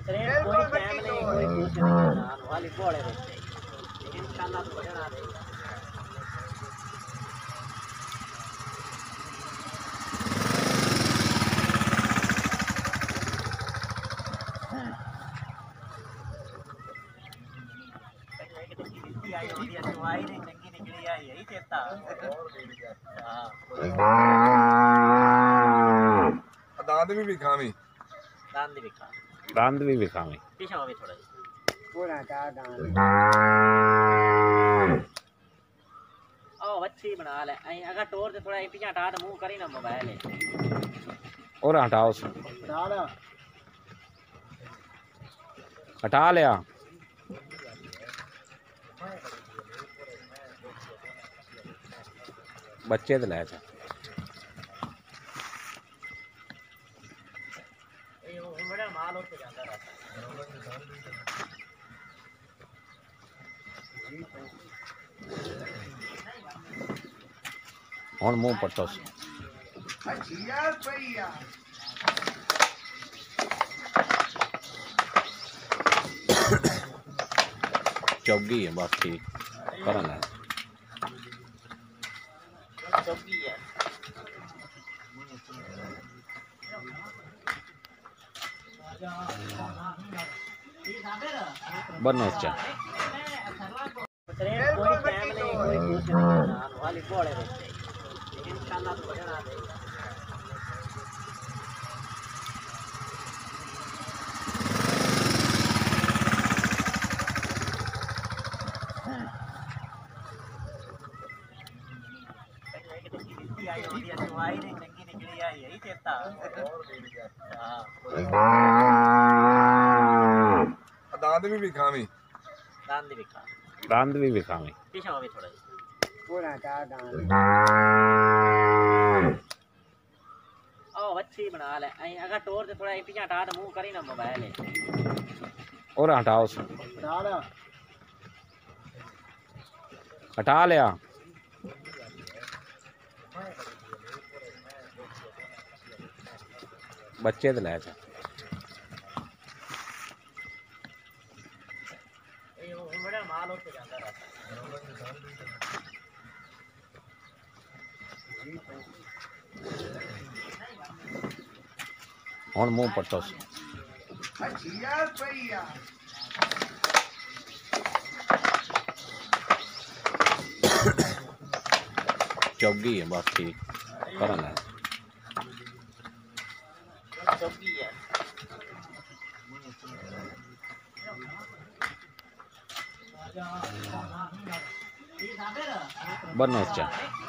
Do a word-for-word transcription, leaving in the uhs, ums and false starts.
कोई टाइम नहीं, कोई कुछ नहीं, वाली बोले रहते इंशाल्लाह तो बना दे। आई होती है तो आई नहीं, चंगी निकली आई यही चेता। दांत भी विखावी, दांत भी खा, दांत भी विखावी पीछे भी थोड़ा पूरा का दांत ओ अच्छी बना ले। आई अगर टोर से थोड़ा पीछे हटा दे, मुंह करी ना मोबाइल है और हटाओ, डाला हटा लिया। बच्चे तो लाए थे माल होते जाता रहता हूँ मुंह पट्टो चौगी है बस ठीक करना है। चौकी है बनो चा कोई टाइम नहीं, कोई कुछ नहीं, वाली बोले रहते इंशाल्लाह तो बना दे। आई होती है तो आई नहीं, चंगी निकली आई यही चेता। दांत भी विखावी, दांत भी खा, दांत भी विखावी पीछे भी थोड़ा पूरा का दांत ओ अच्छी बना ले। आई अगर टोर से थोड़ा पीछे हटा दे, मुंह करी ना मोबाइल है और हटाओ, डाला हटा लिया। बच्चे तो लाए थे माल होते जाता रहता हूँ मुंह पट्टो चौगी है बस ठीक करना है। चौकी है बनो चा